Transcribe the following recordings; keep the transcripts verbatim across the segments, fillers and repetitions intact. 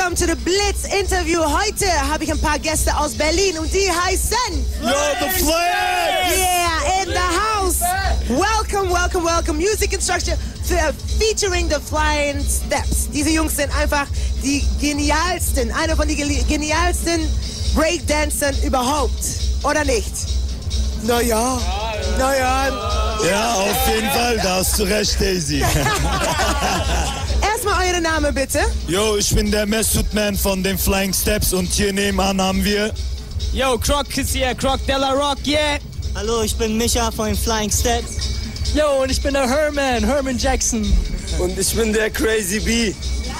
Welcome to the Blitz Interview. Heute habe ich ein paar Gäste aus Berlin und die heißen... Yo, the Flags! Yeah, in the house. Welcome, welcome, welcome. Music Instructor für, featuring the Flying Steps. Diese Jungs sind einfach die genialsten, einer von den genialsten Breakdancern überhaupt. Oder nicht? Naja, naja. Ja, auf jeden Fall, da hast du recht, Daisy. Erstmal eure Name bitte. Yo, ich bin der Mesut Man von den Flying Steps und hier nebenan haben wir... Yo, Croc ist hier, Croc Della Rock, yeah. Hallo, ich bin Micha von den Flying Steps. Yo, und ich bin der Herman, Herman Jackson. Und ich bin der Crazy B.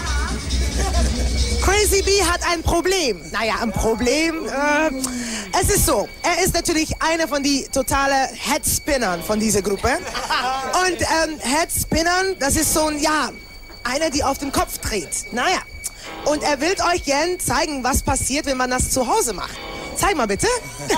Crazy B hat ein Problem. Naja, ein Problem. Äh, es ist so, er ist natürlich einer von den totalen Headspinnern von dieser Gruppe. Und ähm, Headspinnern, das ist so ein, ja, einer, die auf dem Kopf dreht. Naja, und er will euch gern zeigen, was passiert, wenn man das zu Hause macht. Zeig mal bitte.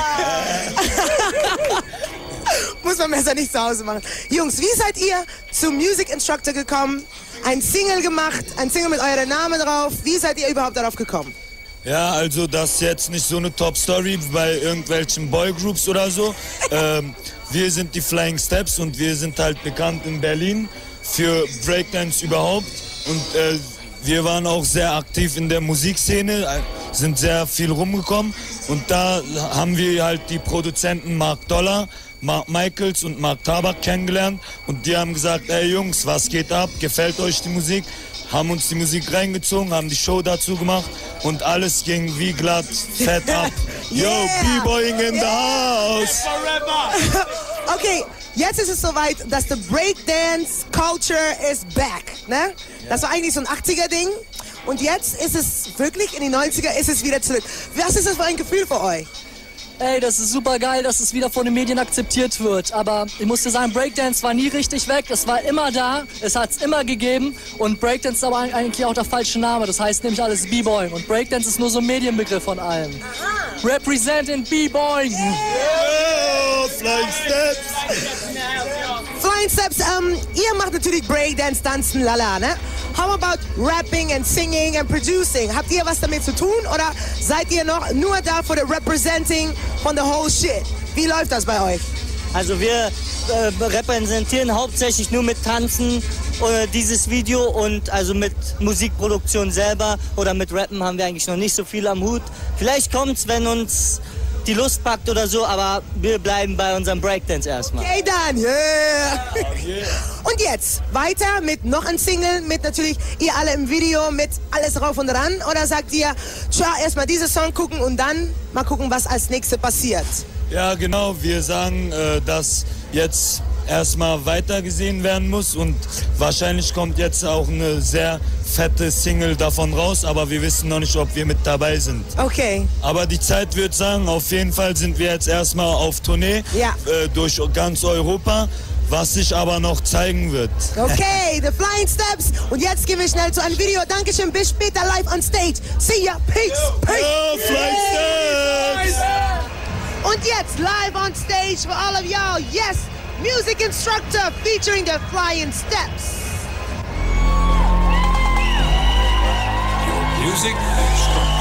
Muss man besser nicht zu Hause machen. Jungs, wie seid ihr zum Music Instructor gekommen? Ein Single gemacht, ein Single mit eurem Namen drauf. Wie seid ihr überhaupt darauf gekommen? Ja, also das ist jetzt nicht so eine Top-Story bei irgendwelchen Boygroups oder so. ähm, wir sind die Flying Steps und wir sind halt bekannt in Berlin für Breakdance überhaupt. Und äh, wir waren auch sehr aktiv in der Musikszene, sind sehr viel rumgekommen. Und da haben wir halt die Produzenten Mark Dollar, Mark Michaels und Mark Tabak kennengelernt. Und die haben gesagt, ey Jungs, was geht ab? Gefällt euch die Musik? Haben uns die Musik reingezogen, haben die Show dazu gemacht und alles ging wie glatt, fett ab. Yeah. Yo, B-Boying in the house! Okay, jetzt ist es soweit, dass the Breakdance Culture is back. Ne? Das war eigentlich so ein achtziger-Ding. Und jetzt ist es wirklich, in die neunziger ist es wieder zurück. Was ist das für ein Gefühl für euch? Ey, das ist super geil, dass es wieder von den Medien akzeptiert wird. Aber ich muss dir sagen, Breakdance war nie richtig weg. Es war immer da, es hat es immer gegeben. Und Breakdance ist aber eigentlich auch der falsche Name. Das heißt nämlich alles B-Boying. Und Breakdance ist nur so ein Medienbegriff von allem. Aha. Representing B-Boying. Yeah. Yeah, Flying Steps. Flying Steps, ähm, ihr macht natürlich Breakdance, Tanzen, lala, ne? How about rapping and singing and producing? Habt ihr was damit zu tun oder seid ihr noch nur da für das Representing von the whole shit? Wie läuft das bei euch? Also wir äh, repräsentieren hauptsächlich nur mit Tanzen äh, dieses Video und also mit Musikproduktion selber oder mit Rappen haben wir eigentlich noch nicht so viel am Hut. Vielleicht kommt's, wenn uns die Lust packt oder so, aber wir bleiben bei unserem Breakdance erstmal. Okay, dann, yeah. Und jetzt weiter mit noch ein Single, mit natürlich ihr alle im Video, mit alles rauf und ran? Oder sagt ihr, tja, erstmal diesen Song gucken und dann mal gucken, was als nächstes passiert? Ja, genau, wir sagen, äh, dass jetzt erstmal weitergesehen werden muss und wahrscheinlich kommt jetzt auch eine sehr fette Single davon raus, aber wir wissen noch nicht, ob wir mit dabei sind. Okay. Aber die Zeit wird sagen, auf jeden Fall sind wir jetzt erstmal auf Tournee ja. äh, durch ganz Europa, was sich aber noch zeigen wird. Okay, the Flying Steps und jetzt gehen wir schnell zu einem Video. Dankeschön, bis später live on stage. See ya, peace, peace. Yo, Flying Steps! Und jetzt live on stage for all of y'all, yes, Music Instructor featuring the Flying Steps. Music Instructor.